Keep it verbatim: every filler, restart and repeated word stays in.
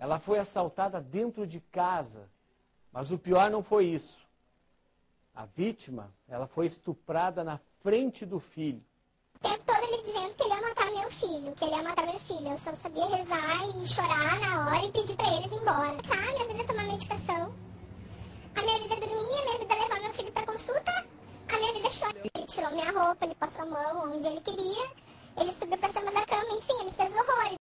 Ela foi assaltada dentro de casa, mas o pior não foi isso. A vítima, ela foi estuprada na frente do filho. O tempo todo ele dizendo que ele ia matar meu filho, que ele ia matar meu filho. Eu só sabia rezar e chorar na hora e pedir pra eles ir embora. Tá, minha vida é tomar medicação. A minha vida é dormir, a minha vida é levar meu filho pra consulta. A minha vida é chorar. Ele tirou minha roupa, ele passou a mão onde ele queria. Ele subiu pra cima da cama, enfim, ele fez horrores.